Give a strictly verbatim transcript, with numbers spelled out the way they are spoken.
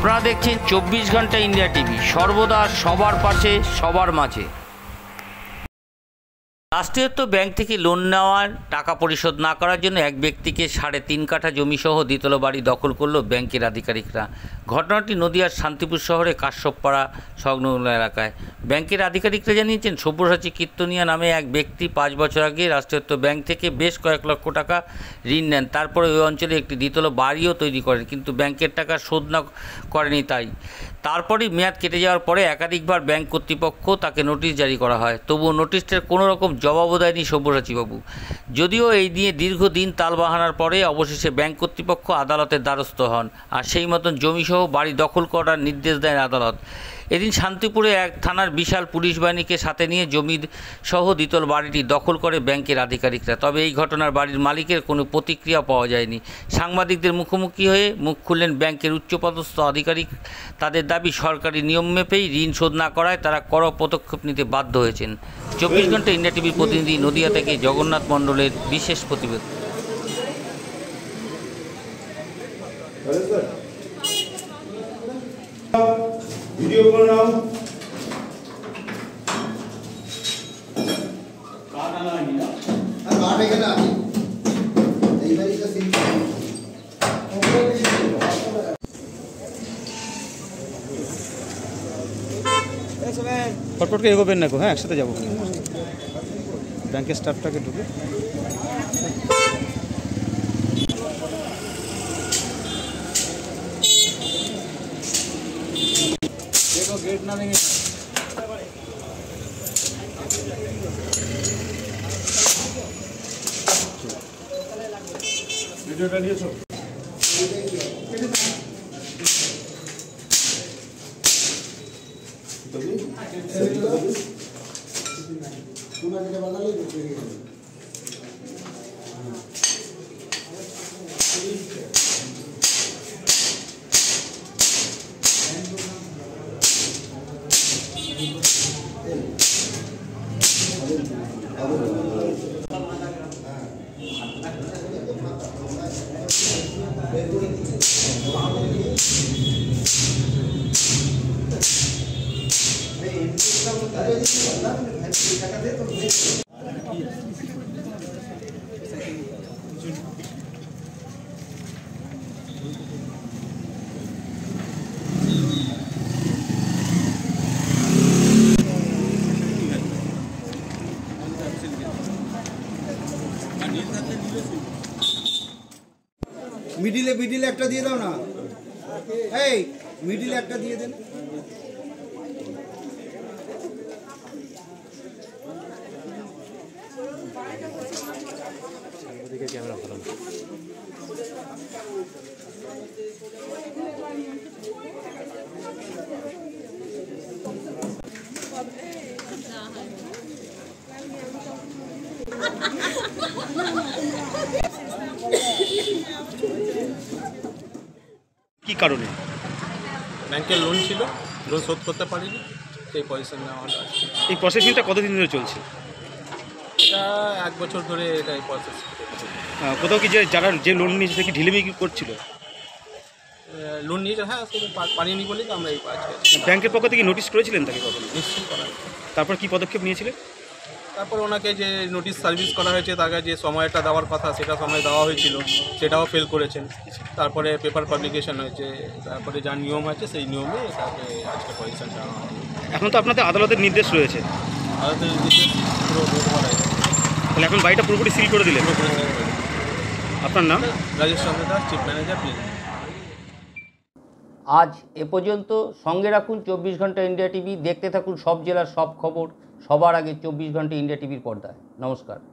আপনারা দেখছেন চব্বিশ ঘন্টা ইন্ডিয়া টিভি, সর্বদা সবার পাশে সবার মাঝে। রাষ্ট্রায়ত্ত ব্যাংক থেকে লোন নেওয়ার টাকা পরিশোধ না করার জন্য এক ব্যক্তিকে সাড়ে তিন কাঠা জমিসহ দ্বিতলা বাড়ি দখল করল ব্যাংকের আধিকারিকরা। ঘটনাটি নদিয়ার শান্তিপুর শহরে কাশ্যপপাড়া সংলগ্ন এলাকায়। ব্যাংকের আধিকারিকরা জানিয়েছেন, সব্যসাচী কীর্তনিয়া নামে এক ব্যক্তি পাঁচ বছর আগে রাষ্ট্রায়ত্ত ব্যাংক থেকে বেশ কয়েক লক্ষ টাকা ঋণ নেন। তারপরে ওই অঞ্চলে একটি দ্বিতলা বাড়িও তৈরি করেন, কিন্তু ব্যাংকের টাকা শোধ না করেনি। তাই তারপরেই মেয়াদ কেটে যাওয়ার পরে একাধিকবার ব্যাংক কর্তৃপক্ষ তাকে নোটিশ জারি করা হয়, তবুও নোটিশটার কোনো রকম জবাবও দেয়নি সব্যসাচীবাবু। যদিও এই নিয়ে দীর্ঘদিন তালবাহানার পরে অবশেষে ব্যাংক কর্তৃপক্ষ আদালতের দ্বারস্থ হন, আর সেই মতন জমিসহ বাড়ি দখল করার নির্দেশ দেন আদালত। এদিন শান্তিপুরে এক থানার বিশাল পুলিশ বাহিনীকে সাথে নিয়ে জমি সহ দ্বিতল বাড়িটি দখল করে ব্যাংকের আধিকারিকরা। তবে এই ঘটনার বাড়ির মালিকের কোনো প্রতিক্রিয়া পাওয়া যায়নি। সাংবাদিকদের মুখোমুখি হয়ে মুখ খুললেন ব্যাংকের উচ্চপদস্থ আধিকারিক। তাদের দাবি, সরকারি নিয়ম মেপেই ঋণ শোধ না করায় তারা কড়া পদক্ষেপ নিতে বাধ্য হয়েছেন। চব্বিশ ঘন্টা ইন্ডিয়া টিভির প্রতিনিধি নদিয়া থেকে জগন্নাথ মণ্ডলের বিশেষ প্রতিবেদন। ভিডিও করে নাও। কাট আনা হয়নি না? আর কাট এখানে আছে। এইবারই তো সিল করব। এই সবাই ফটফট করে এগোবেন না গো, হ্যাঁ একসাথে যাব। ব্যাংকের স্টাফটাকে ঢুকে गेट ना देंगे। वीडियो डालिए सो। तुम्हारे बना ले মিডিলে মিডিলে একটা দিয়ে দাও না। এই মিডিলে একটা দিয়ে দেন। ওদিকে ক্যামেরা ভালো না। কি কারণে? ব্যাংকের লোন ছিল, লোন শোধ করতে পারিনি, সেই পয়সা নেওয়া আছে। এই প্রসেসিংটা কতদিন ধরে চলছে? এটা এক বছর ধরে এটা এই প্রসেস। কোথাও কি যে যারা যে লোন নিয়েছে কি ঢিলেমি করছিল? লোন নিয়েছে, হ্যাঁ সেটা পারিনি বলেই তো আমরা এই আজকে। ব্যাংকের পক্ষ থেকে নোটিশ করেছিলেন তাকে কখনো? নিশ্চয়ই করা। তারপর কি পদক্ষেপ নিয়েছিলেন? তারপর ওনাকে যে নোটিশ সার্ভিস করা হয়েছে, তাকে যে সময়টা দেওয়ার কথা সেটা সময় দেওয়া হয়েছিল, সেটাও ফেল করেছেন। তারপরে পেপার পাবলিকেশন হয়েছে, তারপরে যা নিয়ম আছে সেই নিয়মে তাকে আজকে পজিশন দেওয়া হবে। এখন তো আপনাদের আদালতের নির্দেশ রয়েছে। আদালতের নির্দেশ পুরো বোধ করা হয়েছে। তাহলে এখন বাড়িটা পুরোপুরি সিল করে দিলেন? আপনার নাম? Rajesh Chandra Das, chief manager, please. আজ এ পর্যন্ত। সঙ্গে রাখুন চব্বিশ ঘন্টা ইন্ডিয়া টিভি। দেখতে থাকুন সব জেলার সব খবর সবার আগে চব্বিশ ঘন্টা ইন্ডিয়া টিভির পর্দায়। নমস্কার।